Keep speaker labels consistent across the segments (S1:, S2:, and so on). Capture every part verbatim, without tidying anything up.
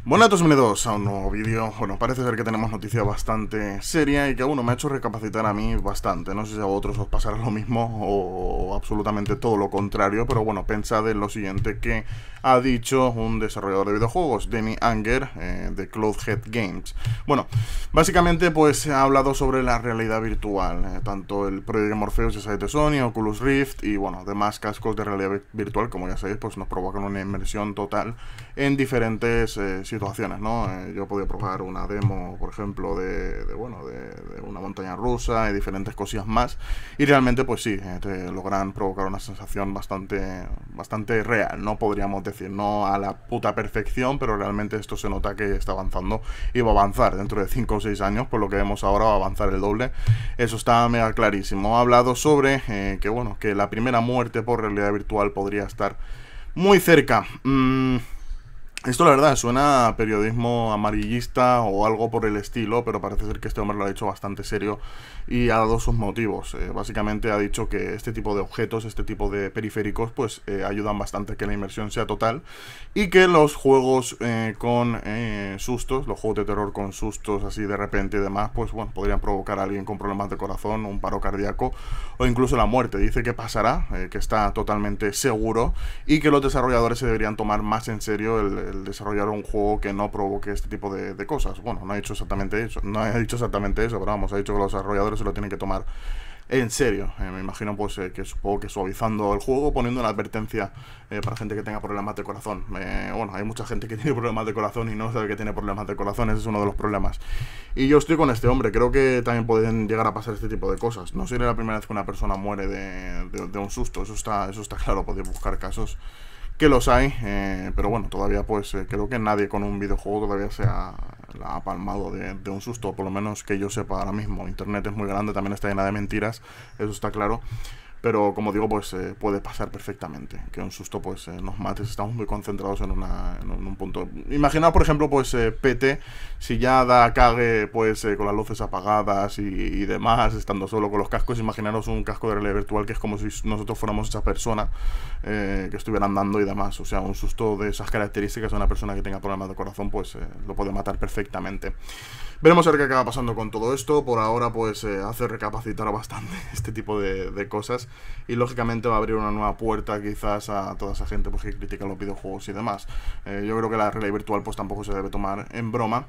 S1: Buenas a todos, bienvenidos a un nuevo vídeo. Bueno, parece ser que tenemos noticia bastante seria y que uno me ha hecho recapacitar a mí bastante. No sé si a vosotros os pasará lo mismo o absolutamente todo lo contrario, pero bueno, pensad en lo siguiente que ha dicho un desarrollador de videojuegos, Demi Anger, eh, de Cloudhead Games. Bueno, básicamente pues ha hablado sobre la realidad virtual, eh, tanto el Project Morpheus, ya sabéis, de Sony, Oculus Rift y bueno, demás cascos de realidad virtual, como ya sabéis, pues nos provocan una inmersión total en diferentes eh, situaciones, ¿no? Eh, yo he podido probar una demo, por ejemplo, de, de bueno, de, de una montaña rusa y diferentes cosillas más, y realmente, pues sí, eh, te logran provocar una sensación bastante, bastante real, ¿no? Podríamos decir, no a la puta perfección, pero realmente esto se nota que está avanzando y va a avanzar dentro de cinco o seis años, por lo que vemos ahora va a avanzar el doble. Eso está mega clarísimo. Ha hablado sobre eh, que, bueno, que la primera muerte por realidad virtual podría estar muy cerca. Mm, Esto la verdad suena a periodismo amarillista o algo por el estilo, pero parece ser que este hombre lo ha hecho bastante serio y ha dado sus motivos. Eh, básicamente ha dicho que este tipo de objetos, este tipo de periféricos, pues eh, ayudan bastante a que la inmersión sea total y que los juegos eh, con eh, sustos, los juegos de terror con sustos así de repente y demás, pues bueno, podrían provocar a alguien con problemas de corazón, un paro cardíaco o incluso la muerte. Dice que pasará, eh, que está totalmente seguro y que los desarrolladores se deberían tomar más en serio el, el desarrollar un juego que no provoque este tipo de, de cosas. Bueno, no ha dicho exactamente eso, no ha dicho exactamente eso, pero vamos, ha dicho que los desarrolladores se lo tienen que tomar en serio. Eh, me imagino pues eh, que supongo que suavizando el juego, poniendo una advertencia eh, para gente que tenga problemas de corazón. Eh, bueno, hay mucha gente que tiene problemas de corazón y no sabe que tiene problemas de corazón, ese es uno de los problemas. Y yo estoy con este hombre, creo que también pueden llegar a pasar este tipo de cosas. No sería la primera vez que una persona muere de, de, de un susto, eso está, eso está claro, podéis buscar casos que los hay, eh, pero bueno, todavía pues eh, creo que nadie con un videojuego todavía se ha, la ha palmado de, de un susto, por lo menos que yo sepa ahora mismo. Internet es muy grande, también está llena de mentiras, eso está claro. Pero como digo, pues eh, puede pasar perfectamente que un susto pues eh, nos mate si estamos muy concentrados en, una, en, un, en un punto. Imaginaos, por ejemplo, pues eh, P T, si ya da cague pues eh, con las luces apagadas y, y demás, estando solo con los cascos. Imaginaros un casco de realidad virtual que es como si nosotros fuéramos esa persona eh, que estuviera andando y demás. O sea, un susto de esas características a una persona que tenga problemas de corazón pues eh, lo puede matar perfectamente. Veremos a ver qué acaba pasando con todo esto. Por ahora pues eh, hace recapacitar bastante este tipo de, de cosas. Y lógicamente va a abrir una nueva puerta quizás a toda esa gente pues, que critica los videojuegos y demás. Eh, yo creo que la realidad virtual pues tampoco se debe tomar en broma.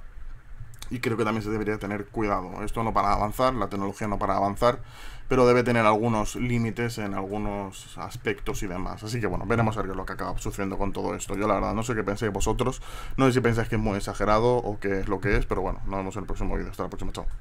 S1: Y creo que también se debería tener cuidado. Esto no para de avanzar, la tecnología no para de avanzar, pero debe tener algunos límites en algunos aspectos y demás. Así que bueno, veremos a ver qué es lo que acaba sucediendo con todo esto. Yo la verdad no sé qué pensáis vosotros. No sé si pensáis que es muy exagerado o qué es lo que es, pero bueno, nos vemos en el próximo vídeo. Hasta la próxima, chao.